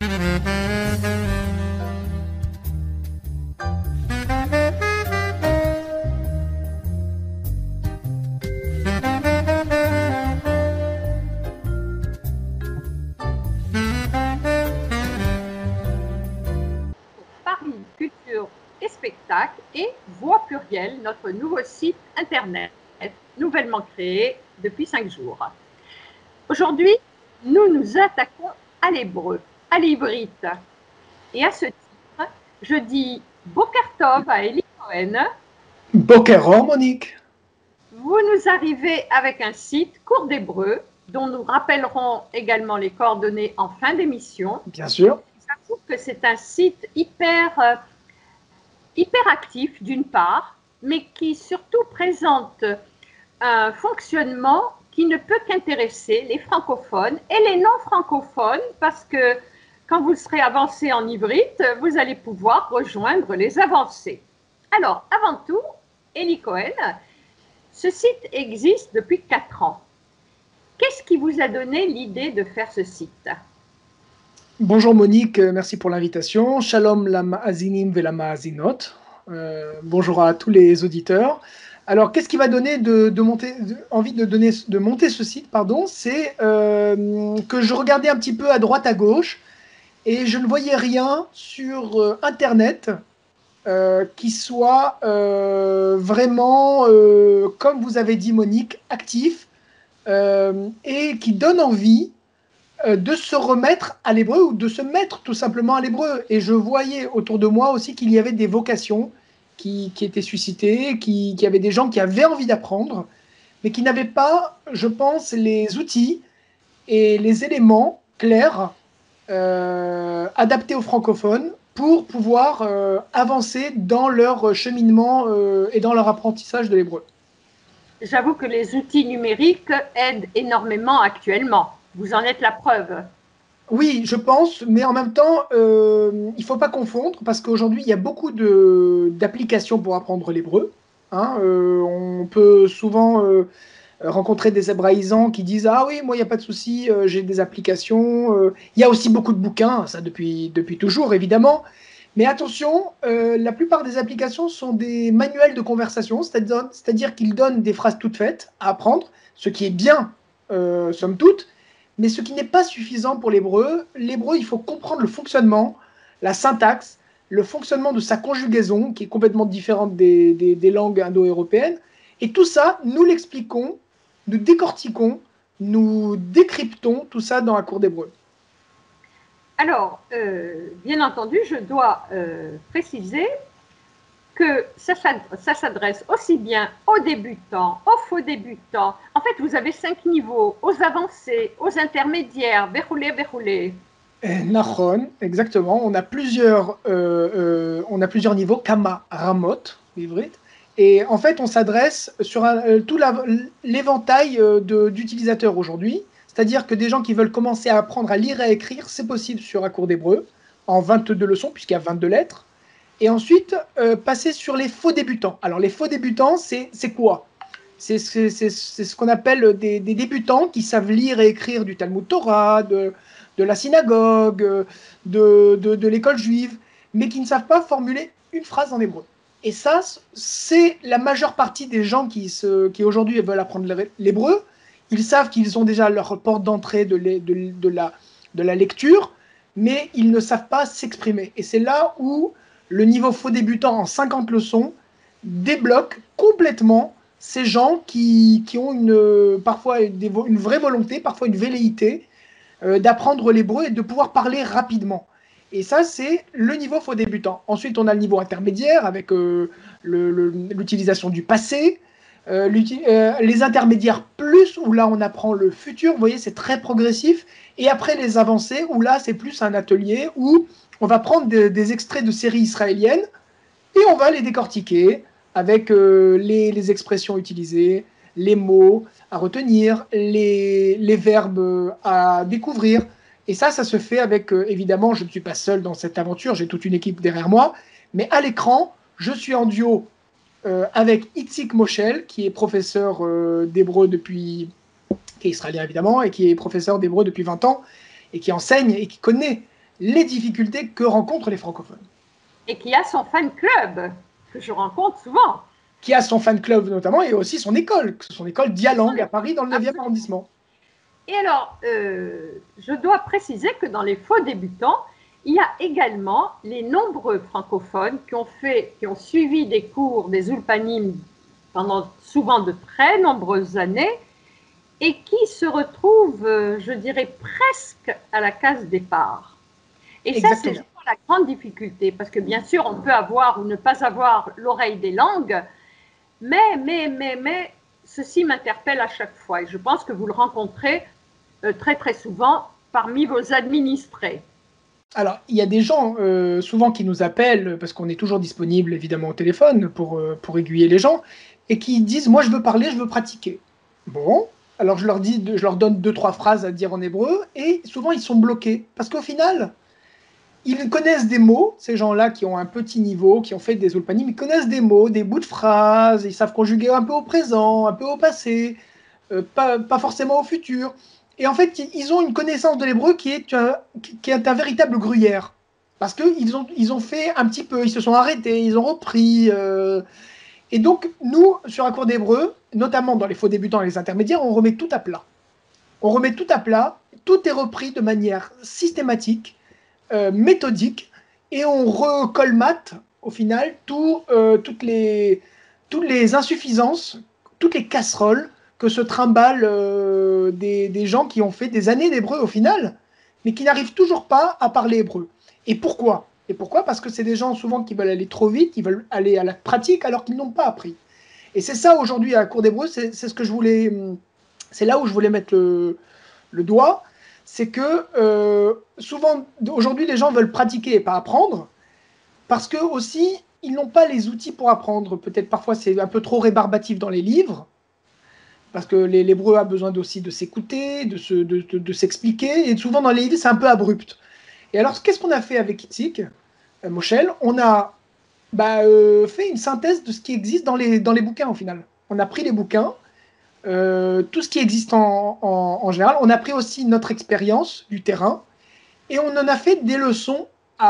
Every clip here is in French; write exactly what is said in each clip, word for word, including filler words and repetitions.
Paris Culture et Spectacle et Voix Plurielle, notre nouveau site internet, nouvellement créé depuis cinq jours. Aujourd'hui, nous nous attaquons à l'hébreu, à l'ivrite. Et à ce titre, je dis Boker Tov à Eli Cohen. Boker Or, Monique. Vous nous arrivez avec un site cours d'hébreu, dont nous rappellerons également les coordonnées en fin d'émission. Bien sûr. J'avoue que c'est un site hyper, euh, hyper actif d'une part, mais qui surtout présente un fonctionnement qui ne peut qu'intéresser les francophones et les non-francophones, parce que quand vous serez avancé en ivrite, vous allez pouvoir rejoindre les avancés. Alors, avant tout, Eli Cohen, ce site existe depuis quatre ans. Qu'est-ce qui vous a donné l'idée de faire ce site? Bonjour Monique, merci pour l'invitation. Shalom la ma'azinim ve la ma'azinot. Euh, bonjour à tous les auditeurs. Alors, qu'est-ce qui m'a donné de, de monter, de, envie de, donner, de monter ce site, pardon, c'est euh, que je regardais un petit peu à droite, à gauche, et je ne voyais rien sur euh, Internet euh, qui soit euh, vraiment, euh, comme vous avez dit Monique, actif euh, et qui donne envie euh, de se remettre à l'hébreu ou de se mettre tout simplement à l'hébreu. Et je voyais autour de moi aussi qu'il y avait des vocations qui, qui étaient suscitées, qui, qui avaient des gens qui avaient envie d'apprendre, mais qui n'avaient pas, je pense, les outils et les éléments clairs euh, adaptés aux francophones pour pouvoir euh, avancer dans leur cheminement euh, et dans leur apprentissage de l'hébreu. J'avoue que les outils numériques aident énormément actuellement. Vous en êtes la preuve. Oui, je pense, mais en même temps, euh, il ne faut pas confondre parce qu'aujourd'hui, il y a beaucoup de, d'applications pour apprendre l'hébreu. Hein, euh, on peut souvent euh, rencontrer des hébraïsants qui disent « Ah oui, moi, il n'y a pas de souci, euh, j'ai des applications. Euh. » Il y a aussi beaucoup de bouquins, ça depuis, depuis toujours, évidemment. Mais attention, euh, la plupart des applications sont des manuels de conversation, c'est-à-dire, c'est-à-dire qu'ils donnent des phrases toutes faites à apprendre, ce qui est bien, euh, somme toute, mais ce qui n'est pas suffisant pour l'hébreu. L'hébreu, il faut comprendre le fonctionnement, la syntaxe, le fonctionnement de sa conjugaison, qui est complètement différente des, des, des langues indo-européennes. Et tout ça, nous l'expliquons, nous décortiquons, nous décryptons tout ça dans la cour d'hébreu. Alors, euh, bien entendu, je dois euh, préciser que ça, ça s'adresse aussi bien aux débutants, aux faux débutants. En fait, vous avez cinq niveaux, aux avancés, aux intermédiaires, verroulé, verroulé. Nachon, exactement. On a plusieurs, euh, euh, on a plusieurs niveaux, Kama, Ramot, l'ivrite. Et en fait, on s'adresse sur un, euh, tout la, l'éventail euh, de, d'utilisateurs aujourd'hui. C'est-à-dire que des gens qui veulent commencer à apprendre à lire et à écrire, c'est possible sur un cours d'hébreu, en vingt-deux leçons, puisqu'il y a vingt-deux lettres. Et ensuite, euh, passer sur les faux débutants. Alors, les faux débutants, c'est, c'est quoi? C'est, c'est, c'est, c'est ce qu'on appelle des, des débutants qui savent lire et écrire du Talmud Torah, de, de la synagogue, de, de, de l'école juive, mais qui ne savent pas formuler une phrase en hébreu. Et ça, c'est la majeure partie des gens qui, se, qui aujourd'hui veulent apprendre l'hébreu. Ils savent qu'ils ont déjà leur porte d'entrée de, de, de, la, de la lecture, mais ils ne savent pas s'exprimer. Et c'est là où le niveau faux débutant en cinquante leçons débloque complètement ces gens qui, qui ont une, parfois des, une vraie volonté, parfois une velléité euh, d'apprendre l'hébreu et de pouvoir parler rapidement. Et ça, c'est le niveau faux débutant. Ensuite, on a le niveau intermédiaire avec euh, le, le, l'utilisation du passé, euh, euh, les intermédiaires plus, où là, on apprend le futur. Vous voyez, c'est très progressif. Et après, les avancées, où là, c'est plus un atelier où on va prendre des, des extraits de séries israéliennes et on va les décortiquer avec euh, les, les expressions utilisées, les mots à retenir, les, les verbes à découvrir. Et ça, ça se fait avec, euh, évidemment, je ne suis pas seul dans cette aventure, j'ai toute une équipe derrière moi, mais à l'écran, je suis en duo euh, avec Itzik Moshel, qui est professeur euh, d'hébreu depuis, qui est israélien évidemment, et qui est professeur d'hébreu depuis vingt ans, et qui enseigne et qui connaît les difficultés que rencontrent les francophones. Et qui a son fan club, que je rencontre souvent. Qui a son fan club notamment, et aussi son école, son école Dialangue à Paris, dans le neuvième arrondissement. Et alors, euh, je dois préciser que dans les faux débutants, il y a également les nombreux francophones qui ont, fait, qui ont suivi des cours des Ulpanim pendant souvent de très nombreuses années et qui se retrouvent, euh, je dirais, presque à la case départ. Et Exactement. Ça, c'est la grande difficulté, parce que bien sûr, on peut avoir ou ne pas avoir l'oreille des langues, mais, mais, mais, mais, ceci m'interpelle à chaque fois, et je pense que vous le rencontrez euh, très, très souvent parmi vos administrés. Alors, il y a des gens euh, souvent qui nous appellent, parce qu'on est toujours disponible évidemment au téléphone pour, euh, pour aiguiller les gens, et qui disent « moi je veux parler, je veux pratiquer ». Bon, alors je leur, dis, je leur donne deux, trois phrases à dire en hébreu, et souvent ils sont bloqués, parce qu'au final, ils connaissent des mots, ces gens-là qui ont un petit niveau, qui ont fait des ulpanim, ils connaissent des mots, des bouts de phrases, ils savent conjuguer un peu au présent, un peu au passé, euh, pas, pas forcément au futur. Et en fait, ils ont une connaissance de l'hébreu qui est, un, qui est un véritable gruyère. Parce qu'ils ont, ils ont fait un petit peu, ils se sont arrêtés, ils ont repris. Euh, et donc, nous, sur un cours d'hébreu, notamment dans les faux débutants et les intermédiaires, on remet tout à plat. On remet tout à plat, tout est repris de manière systématique, euh, méthodique, et on recolmate, au final, tout, euh, toutes, les, toutes les insuffisances, toutes les casseroles que se trimballent euh, des, des gens qui ont fait des années d'hébreu au final, mais qui n'arrivent toujours pas à parler hébreu. Et pourquoi Et pourquoi Parce que c'est des gens souvent qui veulent aller trop vite, qui veulent aller à la pratique alors qu'ils n'ont pas appris. Et c'est ça aujourd'hui à la cour d'hébreu, c'est, c'est ce que je voulais, c'est là où je voulais mettre le, le doigt, c'est que euh, souvent aujourd'hui les gens veulent pratiquer et pas apprendre, parce que aussi ils n'ont pas les outils pour apprendre. Peut-être parfois c'est un peu trop rébarbatif dans les livres. Parce que l'hébreu a besoin aussi de s'écouter, de, se, de, de, de s'expliquer, et souvent dans les livres, c'est un peu abrupt. Et alors, qu'est-ce qu'on a fait avec Itzik, euh, Moshel On a bah, euh, fait une synthèse de ce qui existe dans les, dans les bouquins, au final. On a pris les bouquins, euh, tout ce qui existe en, en, en général, on a pris aussi notre expérience du terrain, et on en a fait des leçons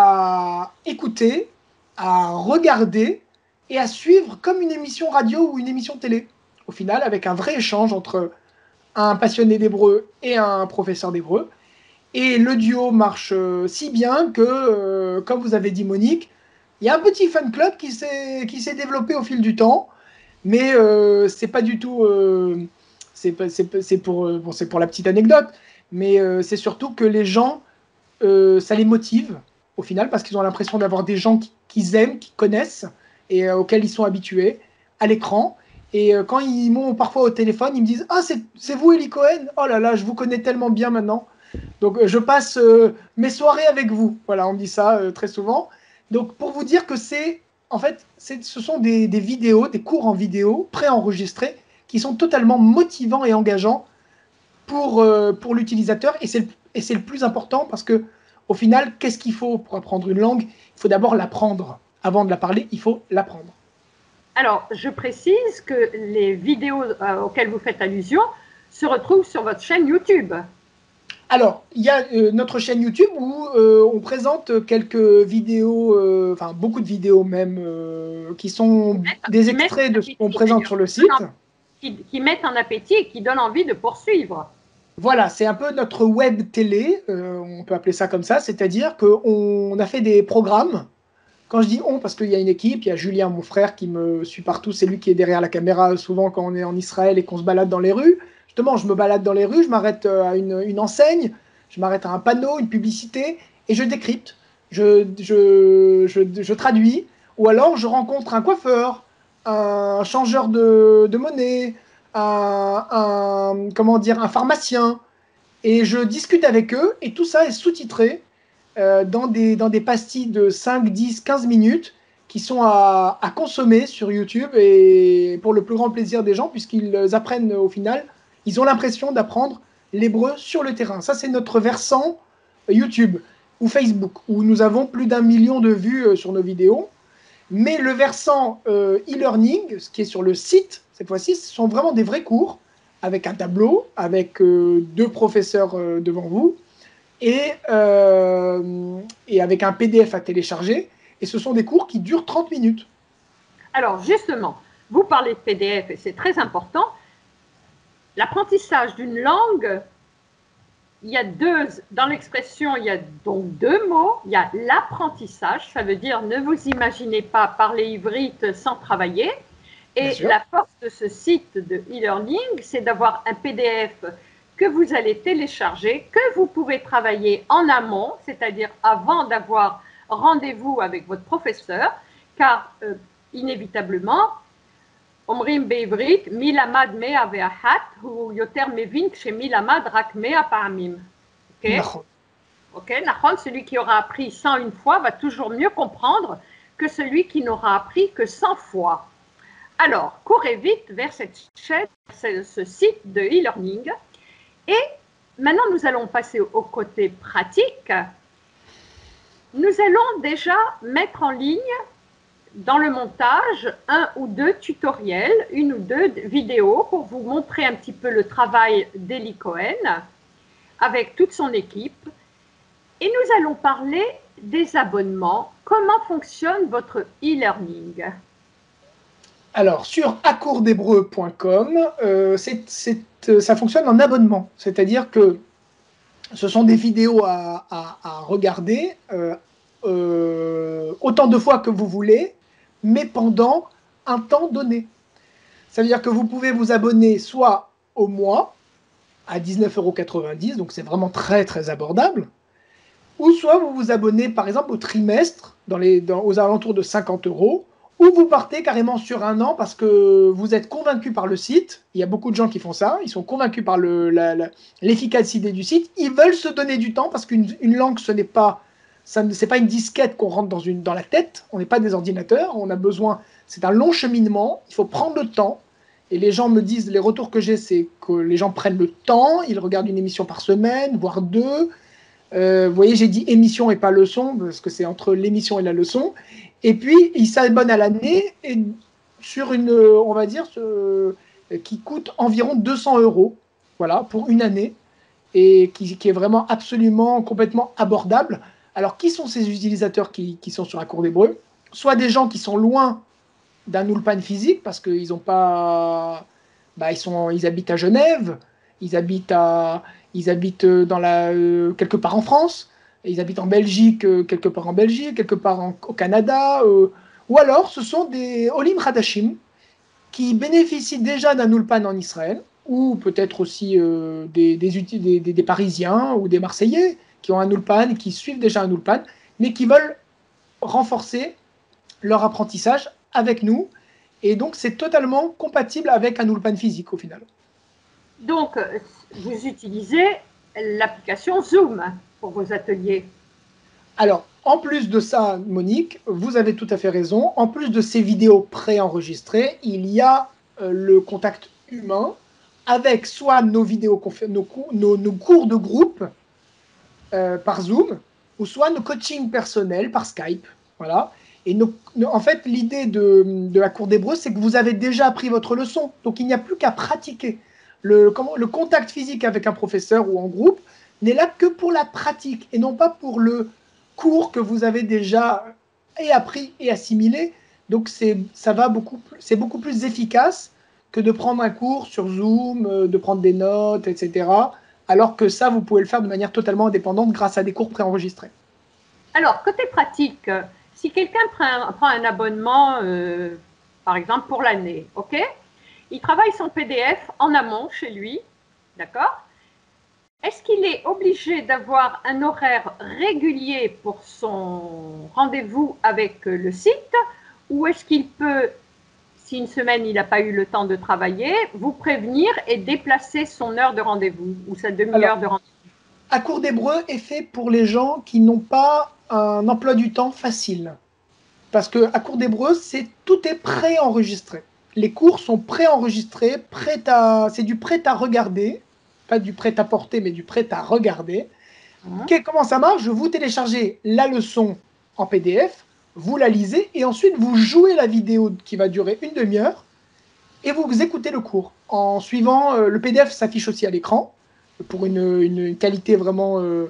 à écouter, à regarder, et à suivre comme une émission radio ou une émission télé. Au final, avec un vrai échange entre un passionné d'hébreu et un professeur d'hébreu. Et le duo marche euh, si bien que, euh, comme vous avez dit Monique, il y a un petit fan club qui s'est, qui s'est développé au fil du temps, mais euh, c'est pas du tout... Euh, c'est, c'est, c'est, pour, bon, c'est pour la petite anecdote, mais euh, c'est surtout que les gens, euh, ça les motive au final, parce qu'ils ont l'impression d'avoir des gens qu'ils aiment, qu'ils connaissent, et euh, auxquels ils sont habitués, à l'écran. Et euh, quand ils m'ont parfois au téléphone, ils me disent « Ah, c'est, c'est vous, Eli Cohen ? Oh là là, je vous connais tellement bien maintenant. » Donc, euh, je passe euh, mes soirées avec vous. Voilà, on me dit ça euh, très souvent. Donc, pour vous dire que c'est, en fait, c'est, ce sont des, des vidéos, des cours en vidéo préenregistrés qui sont totalement motivants et engageants pour, euh, pour l'utilisateur. Et c'est, le, et c'est le plus important parce que, au final, qu'est-ce qu'il faut pour apprendre une langue ? Il faut d'abord l'apprendre. Avant de la parler, il faut l'apprendre. Alors, je précise que les vidéos euh, auxquelles vous faites allusion se retrouvent sur votre chaîne YouTube. Alors, il y a euh, notre chaîne YouTube où euh, on présente quelques vidéos, euh, enfin beaucoup de vidéos même, euh, qui sont mettent, des extraits de ce qu'on présente sur le site. Qui, qui mettent un appétit et qui donnent envie de poursuivre. Voilà, c'est un peu notre web télé, euh, on peut appeler ça comme ça, c'est-à-dire qu'on a fait des programmes. Quand je dis on, parce qu'il y a une équipe, il y a Julien, mon frère, qui me suit partout, c'est lui qui est derrière la caméra souvent quand on est en Israël et qu'on se balade dans les rues. Justement, je me balade dans les rues, je m'arrête à une, une enseigne, je m'arrête à un panneau, une publicité, et je décrypte, je, je, je, je traduis, ou alors je rencontre un coiffeur, un changeur de, de monnaie, un, un, comment dire, un pharmacien, et je discute avec eux, et tout ça est sous-titré euh, dans, des, dans des pastilles de cinq, dix, quinze minutes qui sont à, à consommer sur YouTube, et pour le plus grand plaisir des gens, puisqu'ils apprennent au final. Ils ont l'impression d'apprendre l'hébreu sur le terrain. Ça, c'est notre versant YouTube ou Facebook, où nous avons plus d'un million de vues sur nos vidéos. Mais le versant euh, e-learning, ce qui est sur le site, cette fois-ci, ce sont vraiment des vrais cours, avec un tableau, avec euh, deux professeurs euh, devant vous, et, euh, et avec un P D F à télécharger. Et ce sont des cours qui durent trente minutes. Alors, justement, vous parlez de P D F et c'est très important. L'apprentissage d'une langue, il y a deux, dans l'expression, il y a donc deux mots. Il y a l'apprentissage, ça veut dire ne vous imaginez pas parler ivrite sans travailler. Et la force de ce site de e-learning, c'est d'avoir un P D F que vous allez télécharger, que vous pouvez travailler en amont, c'est-à-dire avant d'avoir rendez-vous avec votre professeur, car euh, inévitablement, אומרים בעברית, מי למד מאה ואחת הוא יותר מבין כשמי למד רק מאה פעמים. Ok, ok, נכון, celui qui aura appris cent une fois va toujours mieux comprendre que celui qui n'aura appris que cent fois. Alors, courez vite vers cette chaîne, ce site de e-learning. Et maintenant, nous allons passer au côté pratique. Nous allons déjà mettre en ligne dans le montage un ou deux tutoriels, une ou deux vidéos pour vous montrer un petit peu le travail d'Eli Cohen avec toute son équipe. Et nous allons parler des abonnements. Comment fonctionne votre e-learning? Alors, sur accours d'hébreu point com, euh, ça fonctionne en abonnement. C'est-à-dire que ce sont des vidéos à, à, à regarder euh, euh, autant de fois que vous voulez, mais pendant un temps donné. Ça veut dire que vous pouvez vous abonner soit au mois, à dix-neuf euros quatre-vingt-dix, donc c'est vraiment très très abordable, ou soit vous vous abonnez par exemple au trimestre, dans les, dans, aux alentours de cinquante euros, ou vous partez carrément sur un an parce que vous êtes convaincu par le site. Il y a beaucoup de gens qui font ça, ils sont convaincus par l'efficacité le, du site, ils veulent se donner du temps parce qu'une une langue, ce n'est pas, ça ne, c'est pas une disquette qu'on rentre dans, une, dans la tête, on n'est pas des ordinateurs, on a besoin, c'est un long cheminement, il faut prendre le temps. Et les gens me disent, les retours que j'ai, c'est que les gens prennent le temps, ils regardent une émission par semaine, voire deux. Euh, vous voyez, j'ai dit émission et pas leçon, parce que c'est entre l'émission et la leçon. Et puis, ils s'abonnent à l'année et sur une, on va dire, ce, qui coûte environ deux cents euros, voilà, pour une année, et qui, qui est vraiment absolument complètement abordable. Alors, qui sont ces utilisateurs qui, qui sont sur Accours d'hébreu? Soit des gens qui sont loin d'un Ulpan physique, parce qu'ils n'ont pas, bah, ils sont, ils habitent à Genève, ils habitent à, ils habitent dans la, euh, quelque part en France, ils habitent en Belgique, euh, quelque part en Belgique, quelque part en, au Canada, euh, ou alors ce sont des Olim Hadashim qui bénéficient déjà d'un Ulpan en Israël, ou peut-être aussi euh, des, des, des, des, des Parisiens ou des Marseillais qui ont un Ulpan, qui suivent déjà un Ulpan, mais qui veulent renforcer leur apprentissage avec nous, et donc c'est totalement compatible avec un Ulpan physique au final. Donc, vous utilisez l'application Zoom pour vos ateliers. Alors, en plus de ça, Monique, vous avez tout à fait raison. En plus de ces vidéos préenregistrées, il y a euh, le contact humain avec soit nos vidéos, nos, nos, nos cours de groupe euh, par Zoom, ou soit nos coachings personnels par Skype. Voilà. Et nos, nos, en fait, l'idée de, de la cour d'hébreu, c'est que vous avez déjà appris votre leçon. Donc, il n'y a plus qu'à pratiquer. Le, comment, le contact physique avec un professeur ou en groupe n'est là que pour la pratique et non pas pour le cours que vous avez déjà et appris et assimilé. Donc, c'est, ça va beaucoup, c'est beaucoup plus efficace que de prendre un cours sur Zoom, de prendre des notes, et cetera. Alors que ça, vous pouvez le faire de manière totalement indépendante grâce à des cours préenregistrés. Alors, côté pratique, si quelqu'un prend, prend un abonnement, euh, par exemple, pour l'année, ok, il travaille son P D F en amont chez lui, d'accord? Est-ce qu'il est obligé d'avoir un horaire régulier pour son rendez-vous avec le site, ou est-ce qu'il peut, si une semaine il n'a pas eu le temps de travailler, vous prévenir et déplacer son heure de rendez-vous ou sa demi-heure de rendez-vous? Accours d'hébreu est fait pour les gens qui n'ont pas un emploi du temps facile. Parce que Accours d'hébreu, c'est tout est préenregistré. Les cours sont préenregistrés, prêts à, c'est du prêt à regarder, pas du prêt à porter, mais du prêt à regarder. Mmh. Que, comment ça marche? Vous téléchargez la leçon en P D F, vous la lisez, et ensuite vous jouez la vidéo qui va durer une demi-heure, et vous écoutez le cours. En suivant, euh, le P D F s'affiche aussi à l'écran, pour une, une qualité vraiment euh,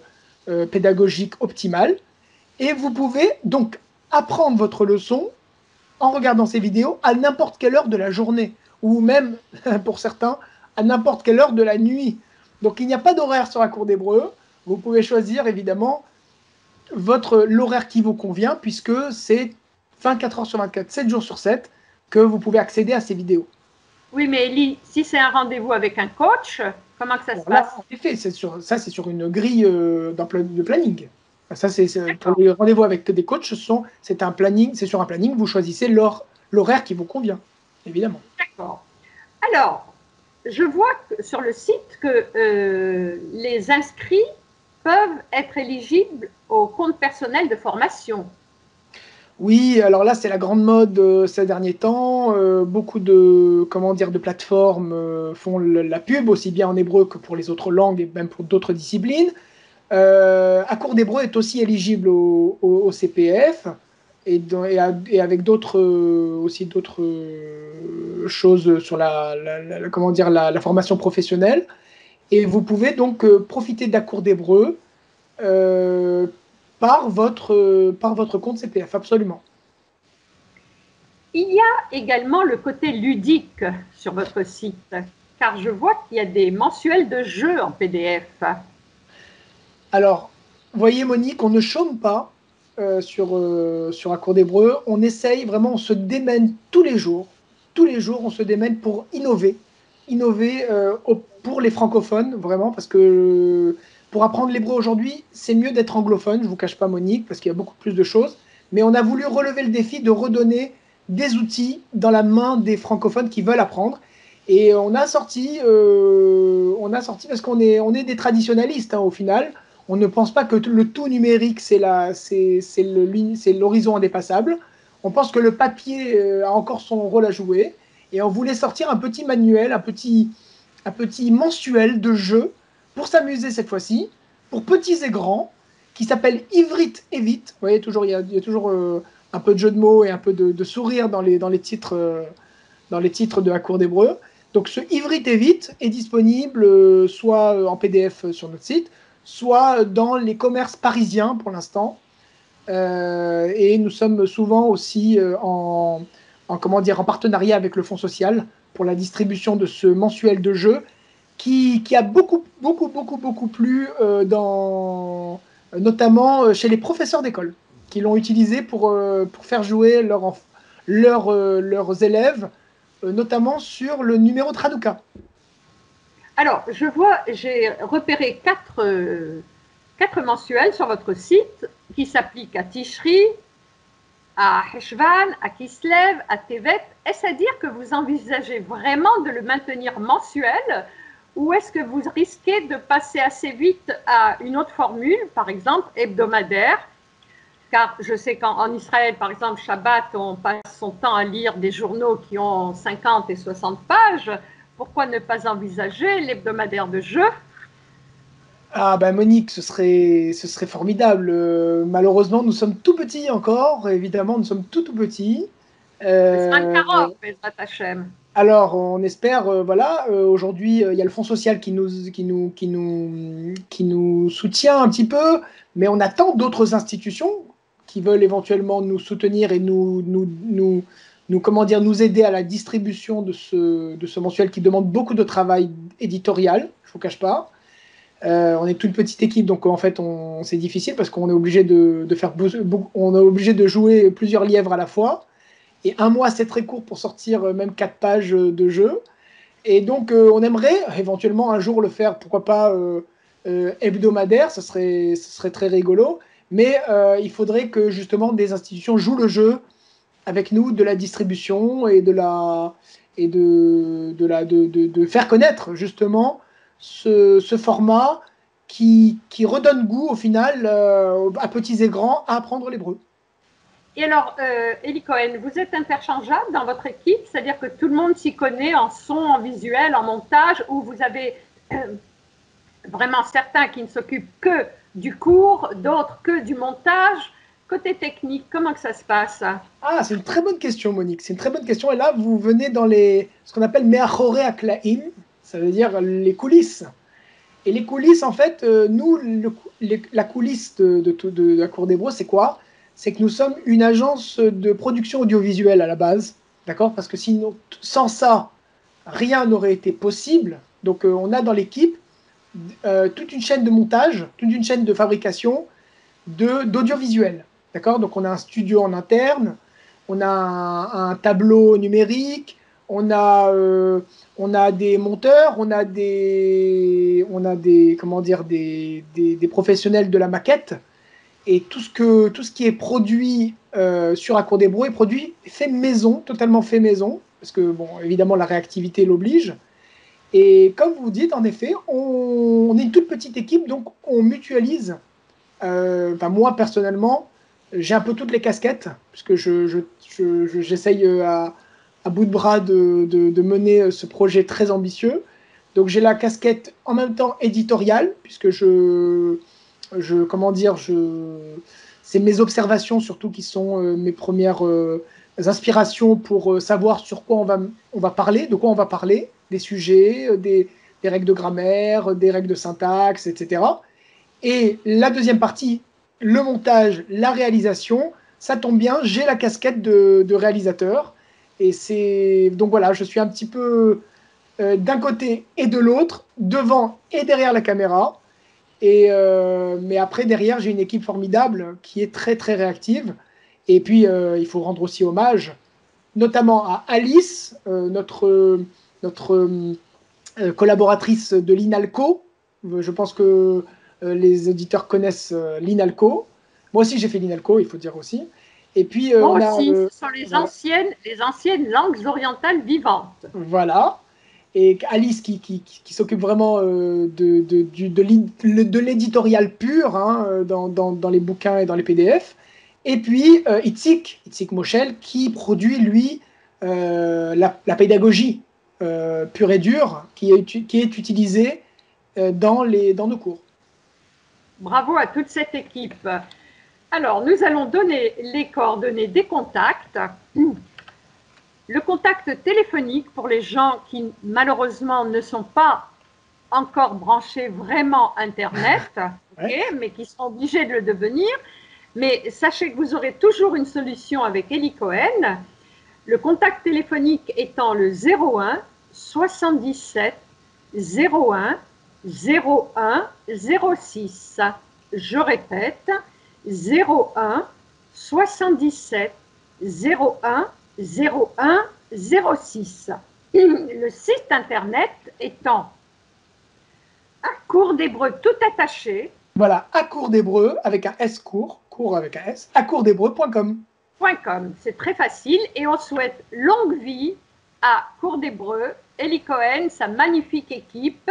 euh, pédagogique optimale. Et vous pouvez donc apprendre votre leçon en regardant ces vidéos à n'importe quelle heure de la journée, ou même, pour certains, à n'importe quelle heure de la nuit. Donc il n'y a pas d'horaire sur la cour d'Hébreu. Vous pouvez choisir évidemment votre l'horaire qui vous convient, puisque c'est vingt-quatre heures sur vingt-quatre, sept jours sur sept, que vous pouvez accéder à ces vidéos. Oui, mais Elie, si c'est un rendez-vous avec un coach, comment que ça Alors se là, passe? en effet, c'est sur, ça c'est sur une grille euh, de planning. Ça, c'est pour les rendez-vous avec des coachs, c'est un planning, c'est sur un planning, vous choisissez l'horaire qui vous convient, évidemment. D'accord. Alors, je vois que, sur le site que euh, les inscrits peuvent être éligibles au compte personnel de formation. Oui, alors là, c'est la grande mode euh, ces derniers temps. Euh, beaucoup de, comment dire, de plateformes euh, font le, la pub, aussi bien en hébreu que pour les autres langues et même pour d'autres disciplines. Euh, Accours d'hébreu est aussi éligible au, au, au C P F et, dans, et, à, et avec d'autres euh, aussi d'autres euh, choses sur la, la, la, comment dire, la, la formation professionnelle. Et vous pouvez donc euh, profiter d'Accours d'hébreu euh, par, votre, par votre compte C P F, absolument. Il y a également le côté ludique sur votre site, car je vois qu'il y a des mensuels de jeux en P D F. Alors, voyez Monique, on ne chôme pas euh, sur, euh, sur Accours d'hébreu. On essaye vraiment, on se démène tous les jours. Tous les jours, on se démène pour innover. Innover euh, au, pour les francophones, vraiment, parce que pour apprendre l'hébreu aujourd'hui, c'est mieux d'être anglophone, je ne vous cache pas Monique, parce qu'il y a beaucoup plus de choses. Mais on a voulu relever le défi de redonner des outils dans la main des francophones qui veulent apprendre. Et on a sorti, euh, on a sorti parce qu'on est, on est des traditionnalistes hein, au final. On ne pense pas que le tout numérique, c'est l'horizon indépassable. On pense que le papier euh, a encore son rôle à jouer. Et on voulait sortir un petit manuel, un petit, un petit mensuel de jeux pour s'amuser cette fois-ci, pour petits et grands, qui s'appelle Ivrit et Vite. Vous voyez, toujours, il y a, il y a toujours euh, un peu de jeu de mots et un peu de, de sourire dans les, dans les titres, euh, dans les titres de la cour d'hébreu. Donc ce Ivrit et Vite est disponible euh, soit en P D F sur notre site, soit dans les commerces parisiens pour l'instant. Euh, et nous sommes souvent aussi euh, en, en, comment dire, en partenariat avec le Fonds social pour la distribution de ce mensuel de jeux qui, qui a beaucoup, beaucoup, beaucoup, beaucoup plu, euh, dans, notamment chez les professeurs d'école, qui l'ont utilisé pour, euh, pour faire jouer leur, leur, euh, leurs élèves, euh, notamment sur le numéro de Hanouka. Alors, je vois, j'ai repéré quatre, euh, quatre mensuels sur votre site qui s'appliquent à Tishri, à Heshvan, à Kislev, à Tevet. Est-ce à dire que vous envisagez vraiment de le maintenir mensuel ou est-ce que vous risquez de passer assez vite à une autre formule, par exemple hebdomadaire? Car je sais qu'en Israël, par exemple, Shabbat, on passe son temps à lire des journaux qui ont cinquante et soixante pages. Pourquoi ne pas envisager l'hebdomadaire de jeu? Ah ben Monique, ce serait, ce serait formidable. Euh, malheureusement, nous sommes tout petits encore. Évidemment, nous sommes tout tout petits. Euh, alors, on espère, euh, voilà, euh, aujourd'hui, euh, il y a le Fonds social qui nous, qui, nous, qui, nous, qui nous soutient un petit peu, mais on attend d'autres institutions qui veulent éventuellement nous soutenir et nous, nous, nous, nous, comment dire, nous aider à la distribution de ce, de ce mensuel qui demande beaucoup de travail éditorial, je ne vous cache pas. Euh, on est toute petite équipe, donc en fait, on, c'est difficile parce qu'on est obligé de, de faire, on est obligé de jouer plusieurs lièvres à la fois. Et un mois, c'est très court pour sortir euh, même quatre pages de jeu. Et donc, euh, on aimerait éventuellement un jour le faire, pourquoi pas euh, euh, hebdomadaire, ce serait, ce serait très rigolo. Mais euh, il faudrait que justement des institutions jouent le jeu avec nous de la distribution et de la et de, de, la, de, de, de faire connaître justement ce, ce format qui, qui redonne goût au final euh, à petits et grands à apprendre l'hébreu. Et alors, euh, Elie Cohen, vous êtes interchangeable dans votre équipe, c'est-à-dire que tout le monde s'y connaît en son, en visuel, en montage, ou vous avez euh, vraiment certains qui ne s'occupent que du cours, d'autres que du montage. Côté technique, comment que ça se passe? Ah, c'est une très bonne question, Monique. C'est une très bonne question. Et là, vous venez dans les, ce qu'on appelle Meachore Aklaim, ça veut dire les coulisses. Et les coulisses, en fait, euh, nous, le, les, la coulisse de, de, de, de la Cour d'Hébreu, c'est quoi? C'est que nous sommes une agence de production audiovisuelle à la base, d'accord? Parce que sinon, sans ça, rien n'aurait été possible. Donc, euh, on a dans l'équipe euh, toute une chaîne de montage, toute une chaîne de fabrication de, d'audiovisuel, d'accord? Donc, on a un studio en interne, on a un, un tableau numérique, on a, euh, on a des monteurs, on a des, on a des, comment dire, des, des, des professionnels de la maquette, et tout ce, que, tout ce qui est produit euh, sur Accours des Bros est produit fait maison, totalement fait maison, parce que, bon, évidemment, la réactivité l'oblige. Et comme vous dites, en effet, on, on est une toute petite équipe, donc on mutualise. Euh, enfin, moi, personnellement, j'ai un peu toutes les casquettes, puisque je, je, je, je, j'essaye à, à bout de bras de, de, de mener ce projet très ambitieux. Donc j'ai la casquette en même temps éditoriale, puisque je, je comment dire, je, c'est mes observations surtout qui sont euh, mes premières euh, inspirations pour euh, savoir sur quoi on va, on va parler, de quoi on va parler, des sujets, euh, des, des règles de grammaire, des règles de syntaxe, et cetera. Et la deuxième partie, le montage, la réalisation, ça tombe bien, j'ai la casquette de, de réalisateur. Et c'est donc voilà, je suis un petit peu euh, d'un côté et de l'autre, devant et derrière la caméra. Et euh, mais après, derrière, j'ai une équipe formidable qui est très, très réactive. Et puis, euh, il faut rendre aussi hommage, notamment à Alice, euh, notre, notre euh, collaboratrice de l'INALCO. Je pense que euh, les auditeurs connaissent euh, l'INALCO. Moi aussi, j'ai fait l'INALCO, il faut dire aussi. Et puis, euh, Moi on a... aussi, euh, ce sont les voilà. anciennes, les anciennes langues orientales vivantes. Voilà. Et Alice qui, qui, qui, qui s'occupe vraiment euh, de, de, du- de, l'id- de l'éditorial pur hein, euh, dans, dans, dans les bouquins et dans les P D F. Et puis euh, Itzik, Itzik Moshel, qui produit, lui, euh, la, la pédagogie euh, pure et dure qui est, qui est utilisée euh, dans, les, dans nos cours. Bravo à toute cette équipe. Alors, nous allons donner les coordonnées des contacts. Le contact téléphonique pour les gens qui, malheureusement, ne sont pas encore branchés vraiment Internet, Ouais. okay, mais qui sont obligés de le devenir. Mais sachez que vous aurez toujours une solution avec Eli Cohen. Le contact téléphonique étant le zéro un soixante-dix-sept zéro un zéro un zéro six. Je répète, zéro un soixante-dix-sept zéro un zéro un zéro six. Le site internet étant Accours d'Hébreu tout attaché. Voilà, Accours d'Hébreu avec un S court, court avec un S, accours d'hébreu point com. C'est très facile et on souhaite longue vie à Cours d'Hébreu, Eli Cohen, sa magnifique équipe.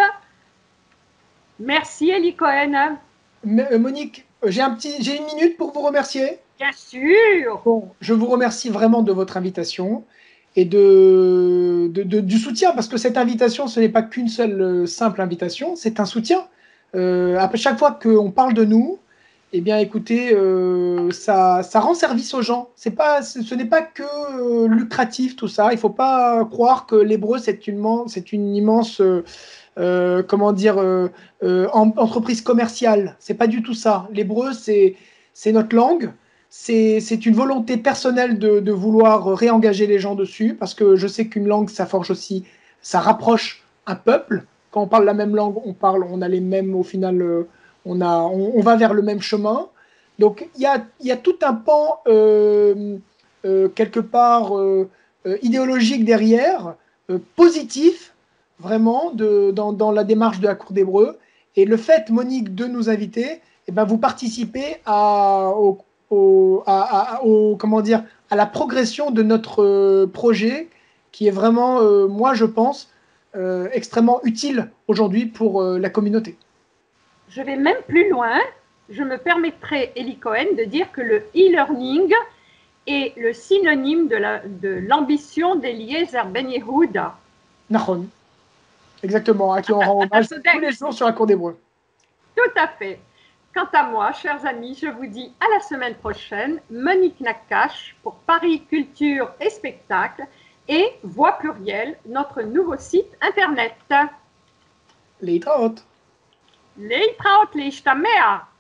Merci Eli Cohen. Mais, euh, Monique, j'ai un petit, j'ai une minute pour vous remercier. Bien sûr. Bon, je vous remercie vraiment de votre invitation et de, de, de- du soutien, parce que cette invitation, ce n'est pas qu'une seule euh, simple invitation, c'est un soutien. Euh, à chaque fois qu'on parle de nous, eh bien, écoutez, euh, ça, ça rend service aux gens. C'est pas, ce ce n'est pas que euh, lucratif tout ça. Il faut pas croire que l'hébreu c'est une, man- c'est une immense, euh, euh, comment dire, euh, euh, en- entreprise commerciale. C'est pas du tout ça. L'hébreu c'est, c'est notre langue. C'est, c'est une volonté personnelle de, de vouloir réengager les gens dessus, parce que je sais qu'une langue, ça forge aussi, ça rapproche un peuple. Quand on parle la même langue, on parle, on a les mêmes, au final, euh, on, a, on, on va vers le même chemin. Donc il y a, y a tout un pan, euh, euh, quelque part, euh, euh, idéologique derrière, euh, positif, vraiment, de, dans, dans la démarche de la Cour d'Hébreu. Et le fait, Monique, de nous inviter, eh ben, vous participez à, au, au, à, à, au, comment dire, à la progression de notre euh, projet, qui est vraiment, euh, moi, je pense, euh, extrêmement utile aujourd'hui pour euh, la communauté. Je vais même plus loin. Je me permettrai, Eli Cohen, de dire que le e-learning est le synonyme de, la, de l'ambition d'Eliezer Ben Yehuda. Nahon, exactement, à qui on rend hommage tous les jours sur la Cour d'Hébreu. Tout à fait. Quant à moi, chers amis, je vous dis à la semaine prochaine. Monique Nakache pour Paris Culture et Spectacle et Voix Plurielle, notre nouveau site internet. Les Traotes. להתראות, להשתמע.